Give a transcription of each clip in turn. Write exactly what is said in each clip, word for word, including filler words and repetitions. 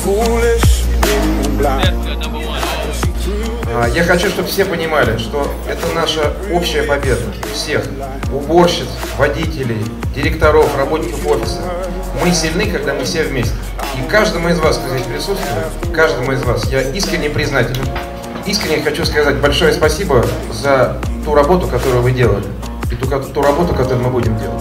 Я хочу, чтобы все понимали, что это наша общая победа всех уборщиц, водителей, директоров, работников офиса. Мы сильны, когда мы все вместе. И каждому из вас, кто здесь присутствует, каждому из вас я искренне признателен. Искренне хочу сказать большое спасибо за ту работу, которую вы делали, и ту, ту работу, которую мы будем делать.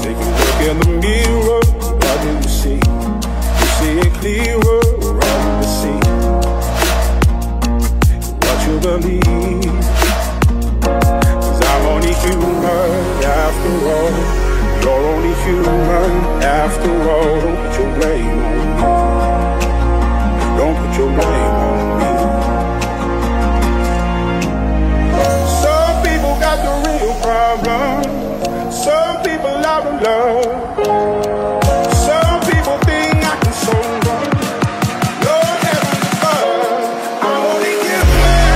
Some people out of love. Some people think I can solve them. Lord heaven above, I'm only human.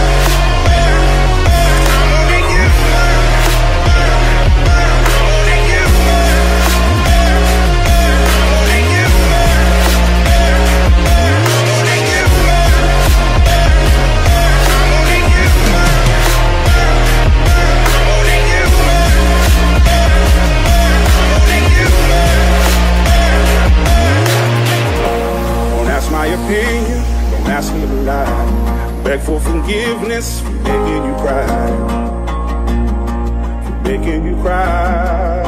I'm only human. I'm only human. I'm only human. I'm only human. I'm only human. I'm only human. My opinion, don't ask me to lie. Beg for forgiveness for making you cry, for making you cry.